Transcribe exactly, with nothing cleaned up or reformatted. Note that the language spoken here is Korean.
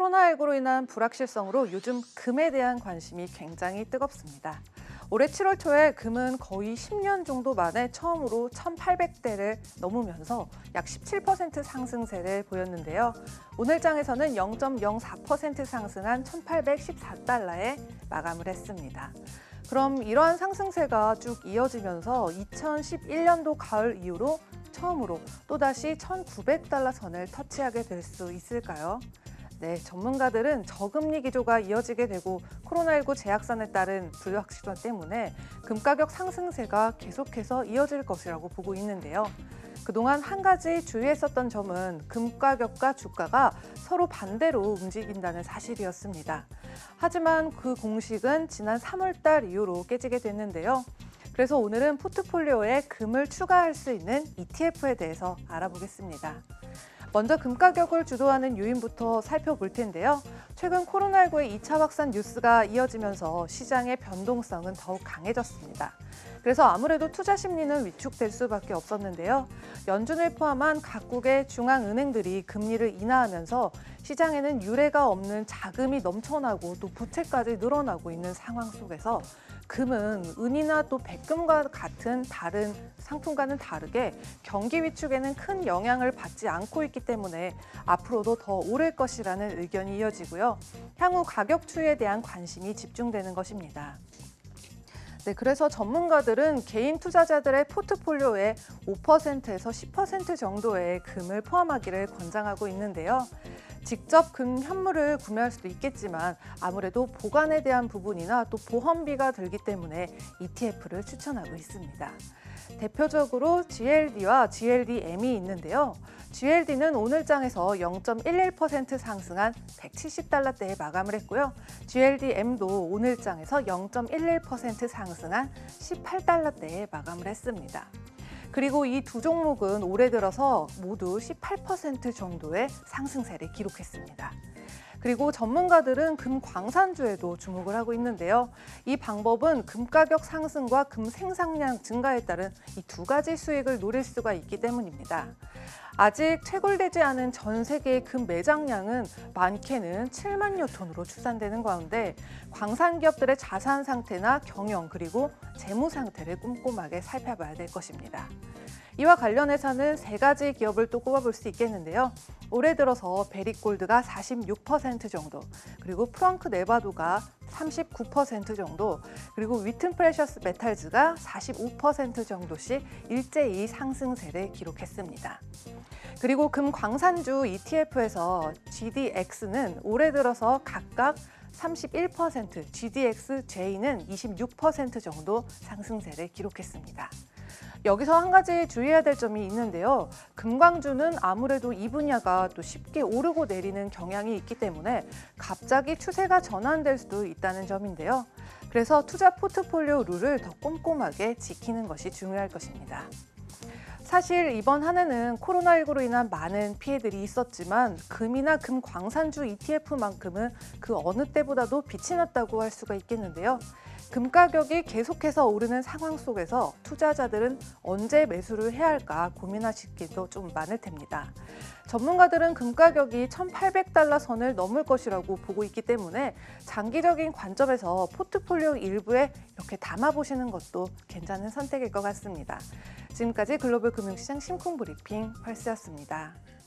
코로나십구로 인한 불확실성으로 요즘 금에 대한 관심이 굉장히 뜨겁습니다. 올해 칠월 초에 금은 거의 십 년 정도 만에 처음으로 천팔백 대를 넘으면서 약 십칠 퍼센트 상승세를 보였는데요. 오늘 장에서는 영 점 영사 퍼센트 상승한 천팔백십사 달러에 마감을 했습니다. 그럼 이러한 상승세가 쭉 이어지면서 이천십일 년도 가을 이후로 처음으로 또다시 천구백 달러 선을 터치하게 될 수 있을까요? 네, 전문가들은 저금리 기조가 이어지게 되고 코로나십구 재확산에 따른 불확실성 때문에 금 가격 상승세가 계속해서 이어질 것이라고 보고 있는데요. 그동안 한 가지 주의했었던 점은 금 가격과 주가가 서로 반대로 움직인다는 사실이었습니다. 하지만 그 공식은 지난 삼월 달 이후로 깨지게 됐는데요. 그래서 오늘은 포트폴리오에 금을 추가할 수 있는 이티에프에 대해서 알아보겠습니다. 먼저 금 가격을 주도하는 요인부터 살펴볼 텐데요. 최근 코로나십구의 이 차 확산 뉴스가 이어지면서 시장의 변동성은 더욱 강해졌습니다. 그래서 아무래도 투자 심리는 위축될 수밖에 없었는데요. 연준을 포함한 각국의 중앙은행들이 금리를 인하하면서 시장에는 유례가 없는 자금이 넘쳐나고 또 부채까지 늘어나고 있는 상황 속에서 금은 은이나 또 백금과 같은 다른 상품과는 다르게 경기 위축에는 큰 영향을 받지 않고 있기 때문에 앞으로도 더 오를 것이라는 의견이 이어지고요. 향후 가격 추이에 대한 관심이 집중되는 것입니다. 네, 그래서 전문가들은 개인 투자자들의 포트폴리오에 오 퍼센트에서 십 퍼센트 정도의 금을 포함하기를 권장하고 있는데요. 직접 금 현물을 구매할 수도 있겠지만 아무래도 보관에 대한 부분이나 또 보험비가 들기 때문에 이티에프를 추천하고 있습니다. 대표적으로 지엘디와 지엘디엠이 있는데요. 지엘디는 오늘 장에서 영 점 일일 퍼센트 상승한 백칠십 달러대에 마감을 했고요. 지엘디엠도 오늘 장에서 영 점 일일 퍼센트 상승한 십팔 달러대에 마감을 했습니다. 그리고 이 두 종목은 올해 들어서 모두 십팔 퍼센트 정도의 상승세를 기록했습니다. 그리고 전문가들은 금 광산주에도 주목을 하고 있는데요. 이 방법은 금 가격 상승과 금 생산량 증가에 따른 이 두 가지 수익을 노릴 수가 있기 때문입니다. 아직 채굴되지 않은 전 세계의 금 매장량은 많게는 칠만여 톤으로 추산되는 가운데 광산 기업들의 자산 상태나 경영 그리고 재무 상태를 꼼꼼하게 살펴봐야 될 것입니다. 이와 관련해서는 세 가지 기업을 또 꼽아볼 수 있겠는데요. 올해 들어서 베리골드가 사십육 퍼센트 정도, 그리고 프랑크 네바도가 삼십구 퍼센트 정도, 그리고 위튼 프레셔스 메탈즈가 사십오 퍼센트 정도씩 일제히 상승세를 기록했습니다. 그리고 금 광산주 이티에프에서 지디엑스는 올해 들어서 각각 삼십일 퍼센트, 지디엑스제이는 이십육 퍼센트 정도 상승세를 기록했습니다. 여기서 한 가지 주의해야 될 점이 있는데요. 금광주는 아무래도 이 분야가 또 쉽게 오르고 내리는 경향이 있기 때문에 갑자기 추세가 전환될 수도 있다는 점인데요. 그래서 투자 포트폴리오 룰을 더 꼼꼼하게 지키는 것이 중요할 것입니다. 사실 이번 한 해는 코로나십구로 인한 많은 피해들이 있었지만 금이나 금 광산주 이티에프만큼은 그 어느 때보다도 빛이 났다고 할 수가 있겠는데요. 금 가격이 계속해서 오르는 상황 속에서 투자자들은 언제 매수를 해야 할까 고민하실 때도 좀 많을 텐니다. 전문가들은 금 가격이 천팔백 달러 선을 넘을 것이라고 보고 있기 때문에 장기적인 관점에서 포트폴리오 일부에 이렇게 담아보시는 것도 괜찮은 선택일 것 같습니다. 지금까지 글로벌 금융시장 심쿵 브리핑 펄스였습니다.